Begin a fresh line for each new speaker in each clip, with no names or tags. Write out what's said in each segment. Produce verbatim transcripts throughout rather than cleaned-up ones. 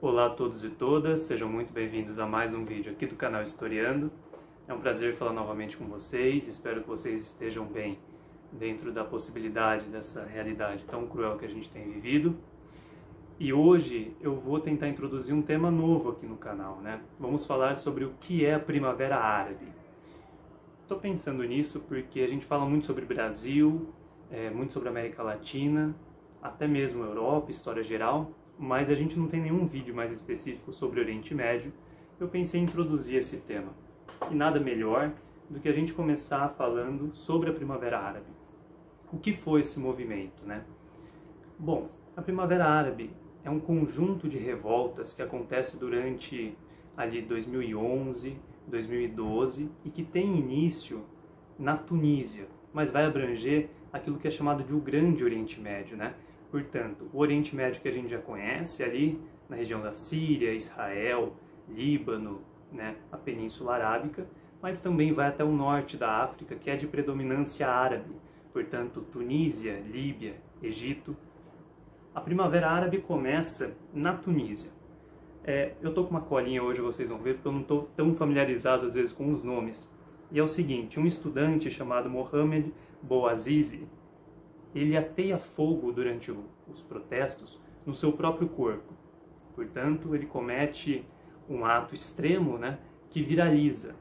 Olá a todos e todas, sejam muito bem-vindos a mais um vídeo aqui do canal Historiando. É um prazer falar novamente com vocês, espero que vocês estejam bem dentro da possibilidade dessa realidade tão cruel que a gente tem vivido. E hoje eu vou tentar introduzir um tema novo aqui no canal, né? Vamos falar sobre o que é a Primavera Árabe. Estou pensando nisso porque a gente fala muito sobre Brasil, é, muito sobre América Latina, até mesmo Europa, história geral, mas a gente não tem nenhum vídeo mais específico sobre o Oriente Médio. Eu pensei em introduzir esse tema. E nada melhor do que a gente começar falando sobre a Primavera Árabe. O que foi esse movimento, né? Bom, a Primavera Árabe é um conjunto de revoltas que acontece durante ali dois mil e onze, dois mil e doze e que tem início na Tunísia, mas vai abranger aquilo que é chamado de o Grande Oriente Médio, né? Portanto, o Oriente Médio que a gente já conhece ali na região da Síria, Israel, Líbano, né, a Península Arábica, mas também vai até o norte da África, que é de predominância árabe, portanto, Tunísia, Líbia, Egito. A Primavera Árabe começa na Tunísia. É, eu estou com uma colinha hoje, vocês vão ver, porque eu não estou tão familiarizado às vezes com os nomes. E é o seguinte, um estudante chamado Mohamed Bouazizi, ele ateia fogo durante o, os protestos no seu próprio corpo. Portanto, ele comete um ato extremo, né, que viraliza.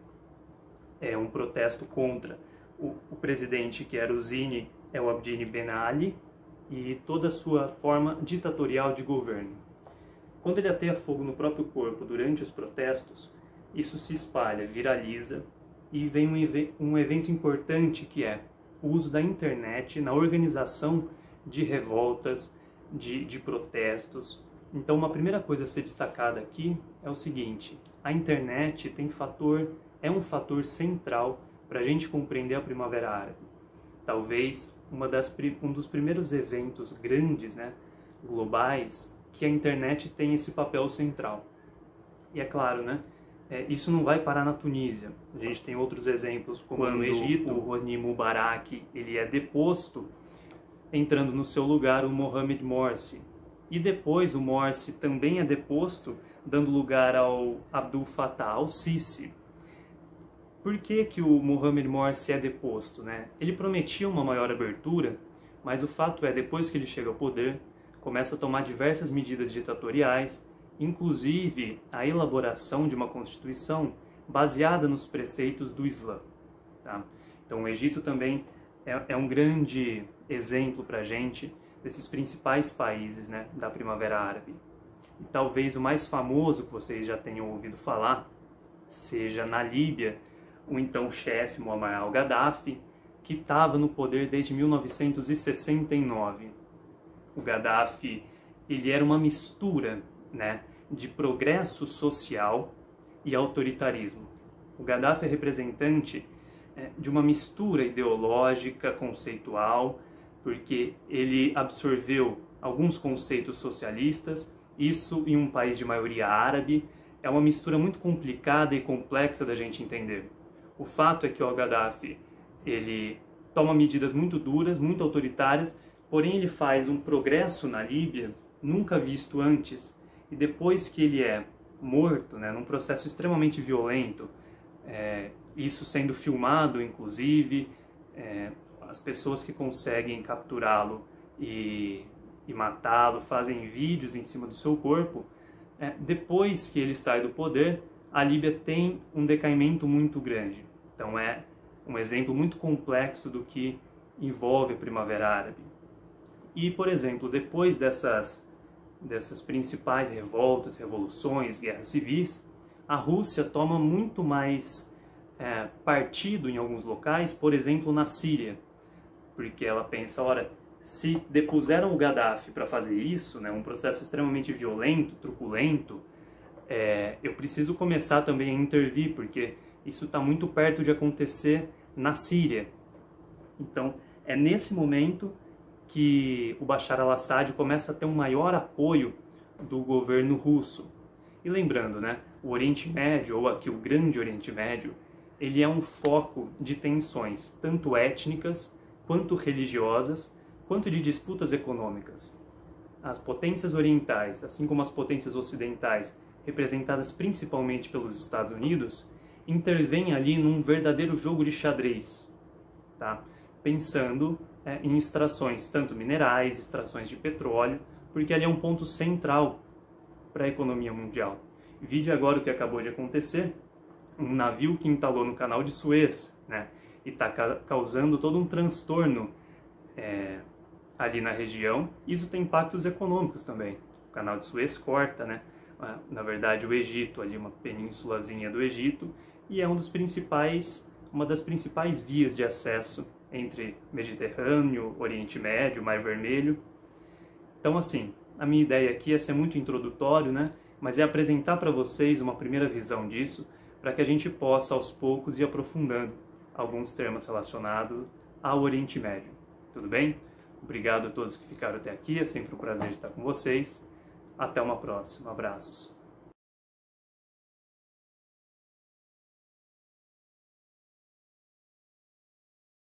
É um protesto contra o, o presidente, que era o Zine El Abidine Ben Ali, e toda a sua forma ditatorial de governo. Quando ele ateia fogo no próprio corpo durante os protestos, isso se espalha, viraliza, e vem um, um evento importante que é o uso da internet na organização de revoltas, de, de protestos. Então, uma primeira coisa a ser destacada aqui é o seguinte: a internet tem fator, é um fator central para a gente compreender a Primavera Árabe. Talvez uma das, um dos primeiros eventos grandes, né, globais, que a internet tem esse papel central. E é claro, né, é, isso não vai parar na Tunísia. A gente tem outros exemplos, como no Egito, o Hosni Mubarak ele é deposto, entrando no seu lugar o Mohamed Morsi. E depois o Morsi também é deposto, dando lugar ao Abdul Fattah al-Sisi. Por que que o Mohamed Morsi é deposto, né? Ele prometia uma maior abertura, mas o fato é, depois que ele chega ao poder, começa a tomar diversas medidas ditatoriais, inclusive a elaboração de uma constituição baseada nos preceitos do Islã. Tá? Então o Egito também é, é um grande exemplo para a gente desses principais países, né, da Primavera Árabe. E talvez o mais famoso que vocês já tenham ouvido falar seja na Líbia, o então chefe Muammar al-Gaddafi, que estava no poder desde mil novecentos e sessenta e nove. O Gaddafi ele era uma mistura, né, de progresso social e autoritarismo. O Gaddafi é representante é, de uma mistura ideológica, conceitual, porque ele absorveu alguns conceitos socialistas, isso em um país de maioria árabe. É uma mistura muito complicada e complexa da gente entender. O fato é que o Gaddafi ele toma medidas muito duras, muito autoritárias, porém ele faz um progresso na Líbia nunca visto antes. E depois que ele é morto, né, num processo extremamente violento, é, isso sendo filmado, inclusive, é, as pessoas que conseguem capturá-lo e, e matá-lo fazem vídeos em cima do seu corpo. É, depois que ele sai do poder, a Líbia tem um decaimento muito grande. Então é um exemplo muito complexo do que envolve a Primavera Árabe. E, por exemplo, depois dessas, dessas principais revoltas, revoluções, guerras civis, a Rússia toma muito mais é, partido em alguns locais, por exemplo, na Síria. Porque ela pensa, ora, se depuseram o Gaddafi para fazer isso, né, um processo extremamente violento, truculento, é, eu preciso começar também a intervir, porque isso está muito perto de acontecer na Síria. Então, é nesse momento que o Bashar al-Assad começa a ter um maior apoio do governo russo. E lembrando, né, o Oriente Médio, ou aqui o Grande Oriente Médio, ele é um foco de tensões, tanto étnicas, quanto religiosas, quanto de disputas econômicas. as potências orientais, assim como as potências ocidentais, representadas principalmente pelos Estados Unidos, intervêm ali num verdadeiro jogo de xadrez, tá? Pensando é, em extrações, tanto minerais, extrações de petróleo, porque ali é um ponto central para a economia mundial. Vide agora o que acabou de acontecer, um navio que entalou no canal de Suez, né? E está ca causando todo um transtorno é, ali na região. Isso tem impactos econômicos também. O canal de Suez corta, né? Na verdade, o Egito, ali uma penínsulazinha do Egito, e é um dos principais, uma das principais vias de acesso entre Mediterrâneo, Oriente Médio, Mar Vermelho. Então, assim, a minha ideia aqui é ser muito introdutório, né? Mas é apresentar para vocês uma primeira visão disso, para que a gente possa, aos poucos, ir aprofundando alguns temas relacionados ao Oriente Médio. Tudo bem? Obrigado a todos que ficaram até aqui, é sempre um prazer estar com vocês. Até uma próxima. Abraços.